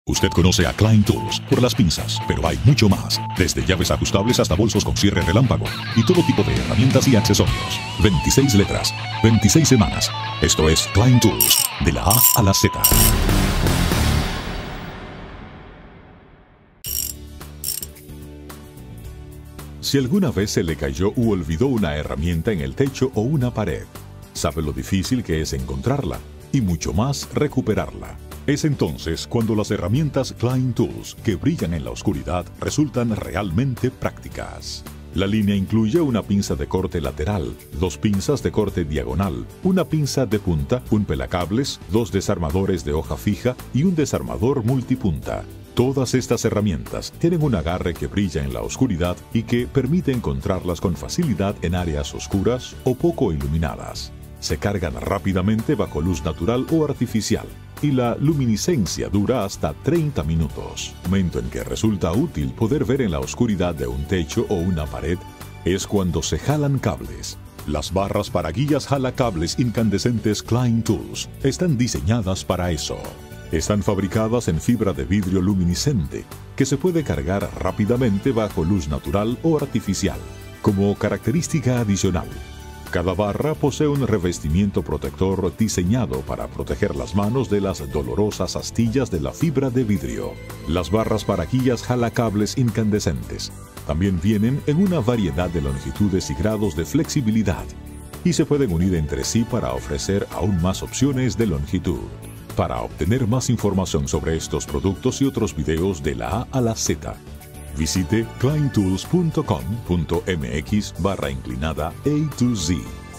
Usted conoce a Klein Tools por las pinzas, pero hay mucho más. Desde llaves ajustables hasta bolsos con cierre relámpago y todo tipo de herramientas y accesorios. 26 letras, 26 semanas. Esto es Klein Tools, de la A a la Z. Si alguna vez se le cayó u olvidó una herramienta en el techo o una pared, sabe lo difícil que es encontrarla y mucho más recuperarla. Es entonces cuando las herramientas Klein Tools, que brillan en la oscuridad, resultan realmente prácticas. La línea incluye una pinza de corte lateral, 2 pinzas de corte diagonal, una pinza de punta, un pelacables, 2 desarmadores de hoja fija y un desarmador multipunta. Todas estas herramientas tienen un agarre que brilla en la oscuridad y que permite encontrarlas con facilidad en áreas oscuras o poco iluminadas. Se cargan rápidamente bajo luz natural o artificial y la luminiscencia dura hasta 30 minutos. Momento en que resulta útil poder ver en la oscuridad de un techo o una pared es cuando se jalan cables. Las barras para guías jalacables incandescentes Klein Tools están diseñadas para eso. Están fabricadas en fibra de vidrio luminiscente que se puede cargar rápidamente bajo luz natural o artificial. Como característica adicional, cada barra posee un revestimiento protector diseñado para proteger las manos de las dolorosas astillas de la fibra de vidrio. Las barras para guías jalacables incandescentes también vienen en una variedad de longitudes y grados de flexibilidad y se pueden unir entre sí para ofrecer aún más opciones de longitud. Para obtener más información sobre estos productos y otros videos de la A a la Z, visite kleintools.com.mx/A to Z.